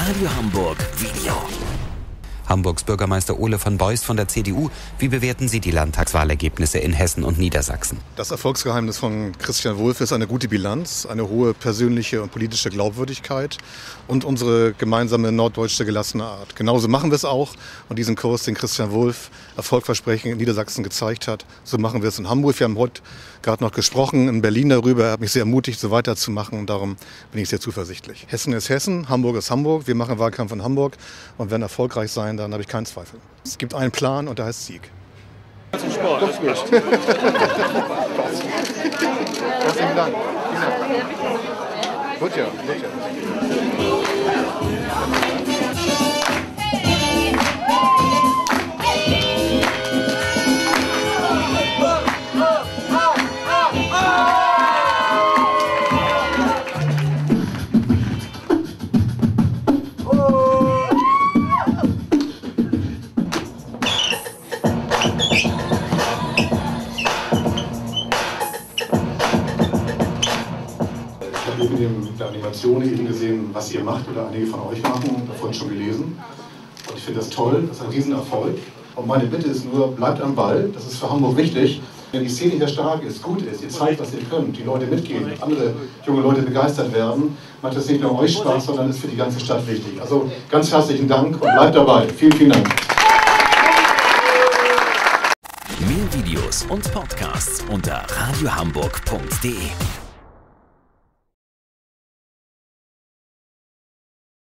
Radio Hamburg Video. Hamburgs Bürgermeister Ole von Beust von der CDU. Wie bewerten Sie die Landtagswahlergebnisse in Hessen und Niedersachsen? Das Erfolgsgeheimnis von Christian Wulff ist eine gute Bilanz, eine hohe persönliche und politische Glaubwürdigkeit und unsere gemeinsame norddeutsche gelassene Art. Genauso machen wir es auch und diesen Kurs, den Christian Wulff erfolgversprechend in Niedersachsen gezeigt hat, so machen wir es in Hamburg. Wir haben heute gerade noch gesprochen in Berlin darüber. Er hat mich sehr ermutigt, so weiterzumachen und darum bin ich sehr zuversichtlich. Hessen ist Hessen, Hamburg ist Hamburg. Wir machen Wahlkampf in Hamburg und werden erfolgreich sein, dann habe ich keinen Zweifel. Es gibt einen Plan und der heißt Sieg. Sport. Das ist gut. Herzlichen Dank. Gut, ja. Ich habe in der Animation eben gesehen, was ihr macht oder einige von euch machen, davon schon gelesen. Und ich finde das toll, das ist ein Riesenerfolg. Und meine Bitte ist nur, bleibt am Ball, das ist für Hamburg wichtig. Wenn die Szene hier stark ist, gut ist, ihr zeigt, was ihr könnt, die Leute mitgehen, andere junge Leute begeistert werden, macht das nicht nur euch Spaß, sondern ist für die ganze Stadt wichtig. Also ganz herzlichen Dank und bleibt dabei. Vielen, vielen Dank. Mehr Videos und Podcasts unter radiohamburg.de.